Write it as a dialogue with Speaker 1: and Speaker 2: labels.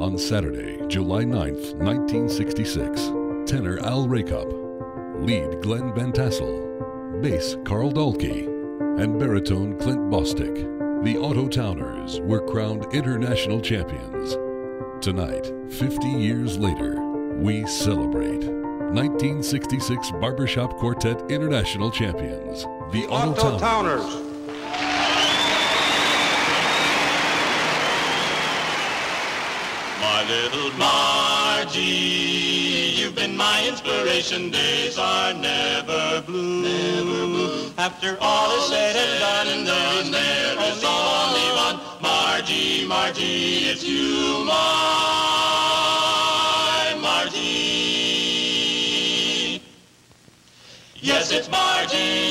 Speaker 1: On Saturday, July 9th, 1966, tenor Al Raycop, lead Glenn Van Tassel, bass Carl Dahlke, and baritone Clint Bostic, the Autotowners, were crowned international champions. Tonight, 50 years later, we celebrate 1966 Barbershop Quartet International Champions, the Autotowners.
Speaker 2: My little Margie, you've been my inspiration. Days are never blue. Never blue. After all is said and done, there is only one. Margie, Margie, it's you, my Margie. Yes, it's Margie.